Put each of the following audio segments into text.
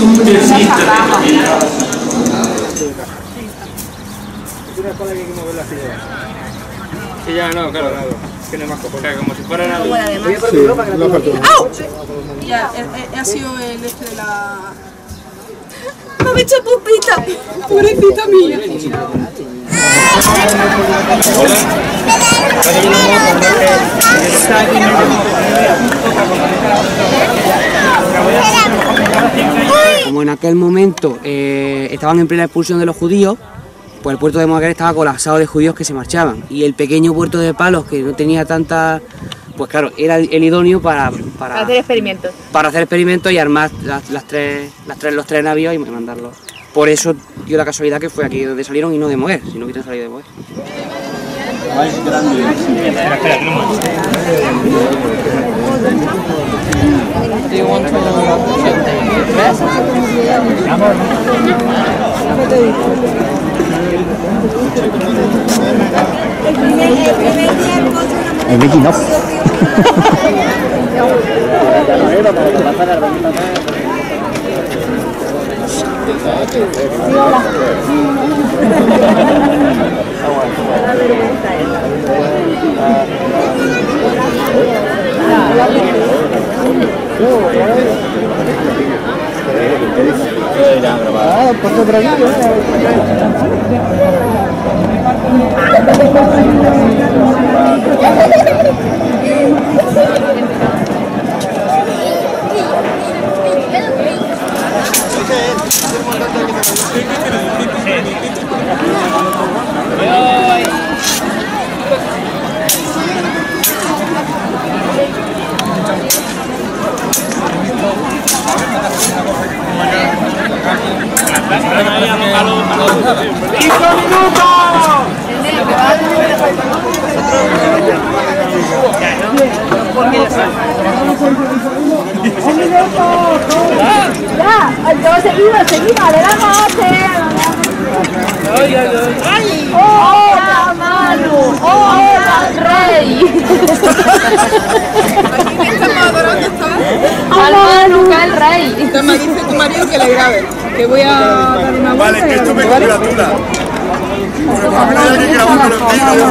Sí, ya no, claro. Tiene más cosas. Como si fuera nada. ¡Au! Ya, ha sido el de la... ¡Me ha hecho pupita! ¡Pobrecita mía! Como en aquel momento estaban en plena expulsión de los judíos, pues el puerto de Moaguer estaba colapsado de judíos que se marchaban, y el pequeño puerto de Palos, que no tenía tanta, pues claro, era el idóneo para hacer experimentos. Para hacer experimentos y armar los tres navíos y mandarlos. Por eso dio la casualidad que fue aquí donde salieron y no de Moguer, si no hubieran salido de Moguer. Más grande. Espera, Do you want to rest? El making of. Seguida, le damos ¡hola, Manu! ¡Hola, Rey! ¡Al Manu, que es el Rey! Entonces me dice tu marido que le grabe, que voy a dar una vuelta. Vale, que esto me congratula. Porque para mí no hay alguien grabando los vídeos.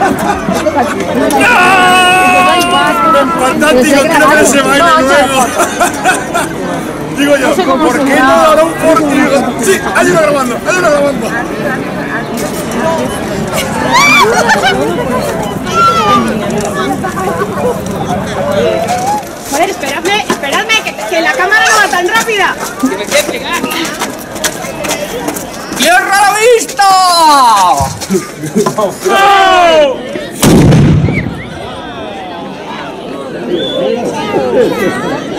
Fantástico, quiero que se baile luego. Digo yo, ¿por qué no dará un portillo? Sí, hay uno grabando, hay uno grabando. Joder, esperadme, que la cámara no va tan rápida. Que me quiere pegar. ¡Tierra a la vista!